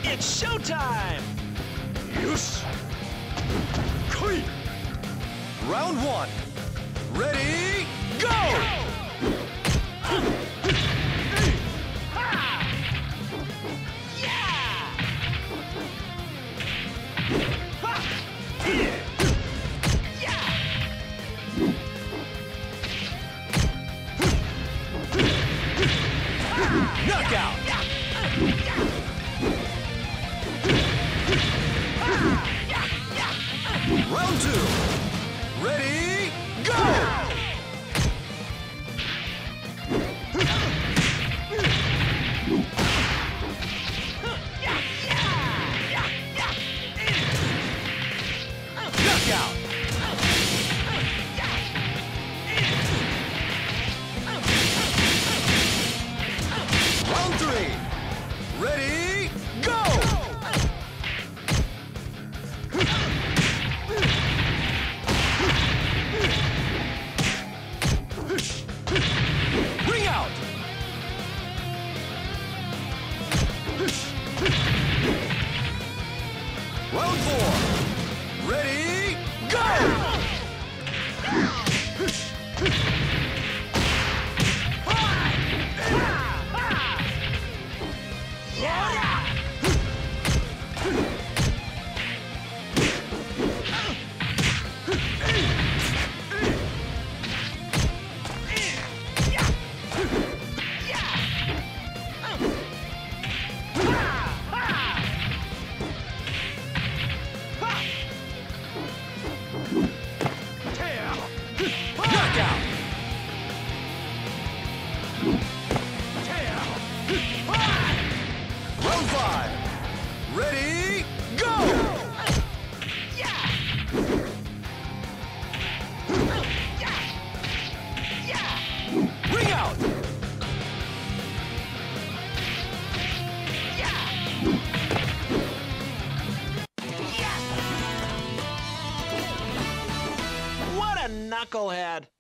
It's showtime! Yosh! Koi! Round one. Ready, go! Knockout! Round two. Ready, go! Knockout! Round three. Ready, go! Ring out! Round four. Ready, go! Knockout! Round five. Ready, go! Ring out! What a knucklehead!